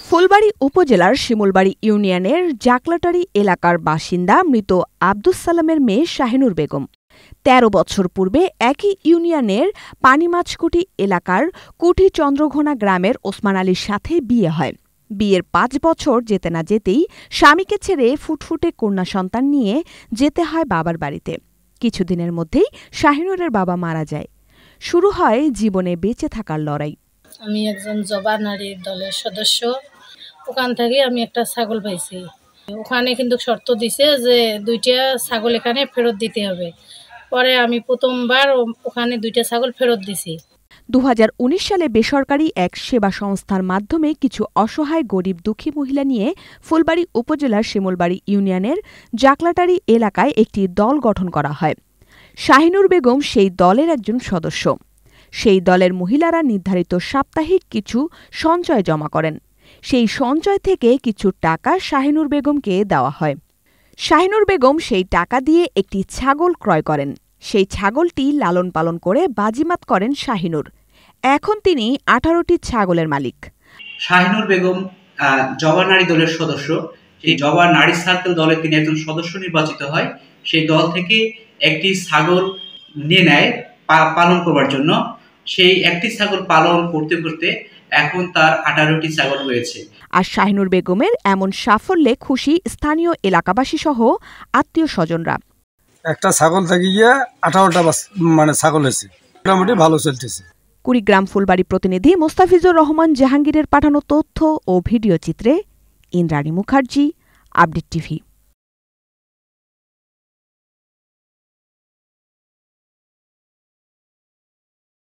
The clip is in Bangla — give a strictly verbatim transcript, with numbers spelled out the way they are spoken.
ফুলবাড়ী উপজেলার শিমুলবাড়ী ইউনিয়নের জাকলাটারি এলাকার বাসিন্দা মৃত আব্দুস সালামের মেয়ে শাহিনুর বেগম। তেরো বছর পূর্বে একই ইউনিয়নের পানিমাছকুটি এলাকার কুঠি চন্দ্রঘোনা গ্রামের ওসমান আলীর সাথে বিয়ে হয়। বিয়ের পাঁচ বছর যেতে না যেতেই স্বামীকে ছেড়ে ফুটফুটে কন্যা সন্তান নিয়ে যেতে হয় বাবার বাড়িতে। কিছুদিনের মধ্যেই শাহিনুরের বাবা মারা যায়। শুরু হয় জীবনে বেঁচে থাকার লড়াই। আমি একজন জবা নারীর দলের সদস্য। ওখান থেকে আমি একটা ছাগল পাইছি। ওখানে কিন্তু শর্ত দিছে যে দুইটা ছাগল এখানে ফেরত দিতে হবে। পরে আমি প্রথমবার ওখানে দুইটা ছাগল ফেরত দিছি। দু হাজার উনিশ সালে বেসরকারি এক সেবা সংস্থার মাধ্যমে কিছু অসহায় গরিব দুঃখী মহিলা নিয়ে ফুলবাড়ী উপজেলার শিমুলবাড়ী ইউনিয়নের জাকলাটারি এলাকায় একটি দল গঠন করা হয়। শাহিনুর বেগম সেই দলের একজন সদস্য। সেই দলের মহিলারা নির্ধারিত সাপ্তাহিক কিছু সঞ্চয় জমা করেন। সেই সঞ্চয় থেকে কিছু টাকা শাহিনুর বেগমকে দেওয়া হয়। শাহিনুর বেগম সেই টাকা দিয়ে একটি ছাগল ক্রয় করেন। সেই ছাগলটি লালন পালন করে বাজিমাত করেন শাহিনুর। এখন তিনি আঠারোটি ছাগলের মালিক। শাহিনুর বেগম জবা নারী দলের সদস্য। সেই জবা নারী সার্কেল দলে তিনি একজন সদস্য নির্বাচিত হয়। সেই দল থেকে একটি ছাগল নিয়ে নেয় পালন করবার জন্য। সেই একটি ছাগল পালন করতে করতে এখন তার আঠারোটি ছাগল রয়েছে। আর শাহিনুর বেগমের এমন সাফল্যে খুশি স্থানীয় এলাকাবাসী সহ আত্মীয় স্বজনরা। একটা ছাগল থেকে গিয়ে আঠারোটা মানে ছাগল হয়েছে, মোটামুটি ভালো চলতেছে। কুড়িগ্রাম ফুলবাড়ী প্রতিনিধি মোস্তাফিজুর রহমান জাহাঙ্গীরের পাঠানো তথ্য ও ভিডিও চিত্রে ইন্দ্রাণী মুখার্জি, আপডেট টিভি।